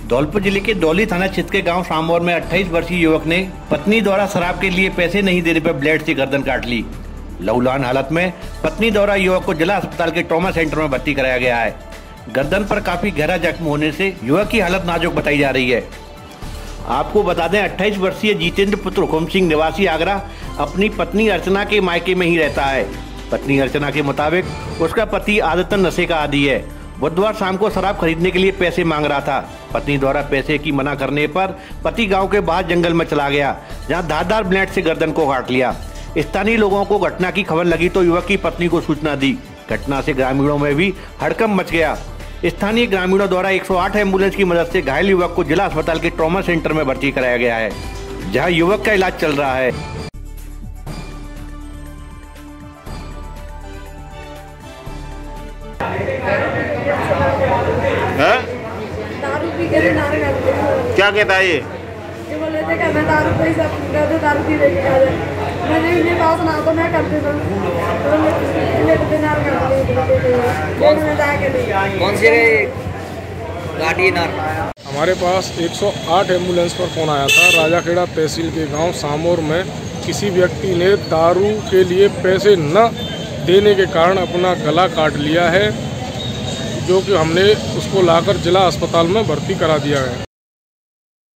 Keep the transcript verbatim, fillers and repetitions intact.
धौलपुर जिले के दौली थाना क्षेत्र के गांव सामौर में अट्ठाईस वर्षीय युवक ने पत्नी द्वारा शराब के लिए पैसे नहीं देने पर ब्लेड से गर्दन काट ली। लहूलुहान हालत में पत्नी द्वारा युवक को जिला अस्पताल के ट्रॉमा सेंटर में भर्ती कराया गया है। गर्दन पर काफी गहरा जख्म होने से युवक की हालत नाजुक बताई जा रही है। आपको बता दें, अट्ठाईस वर्षीय जितेंद्र पुत्र हुकुम सिंह निवासी आगरा अपनी पत्नी अर्चना के मायके में ही रहता है। पत्नी अर्चना के मुताबिक उसका पति आदतन नशे का आदी है। बुधवार शाम को शराब खरीदने के लिए पैसे मांग रहा था। पत्नी द्वारा पैसे की मना करने पर पति गांव के बाहर जंगल में चला गया, जहां धारदार ब्लेड से गर्दन को काट लिया। स्थानीय लोगों को घटना की खबर लगी तो युवक की पत्नी को सूचना दी। घटना से ग्रामीणों में भी हड़कंप मच गया। स्थानीय ग्रामीणों द्वारा एक सौ आठ एम्बुलेंस की मदद से घायल युवक को जिला अस्पताल के ट्रॉमा सेंटर में भर्ती कराया गया है, जहां युवक का इलाज चल रहा है। है? दारू पी के नारे करते हैं। क्या कहता है ये? ये बोल रहे थे कि मैं दारू पे सब करते दारू पी लेके आ जाए। मैंने इन्हें पास ना तो मैं करते था। तो मैं लेते नारे करते में जाके कौन सी गाड़ी नार? हमारे पास एक सौ आठ एम्बुलेंस पर फोन आया था। राजाखेड़ा तहसील के गांव सामौर में किसी व्यक्ति ने दारू के लिए पैसे न देने के कारण अपना गला काट लिया है, जो कि हमने उसको लाकर जिला अस्पताल में भर्ती करा दिया है।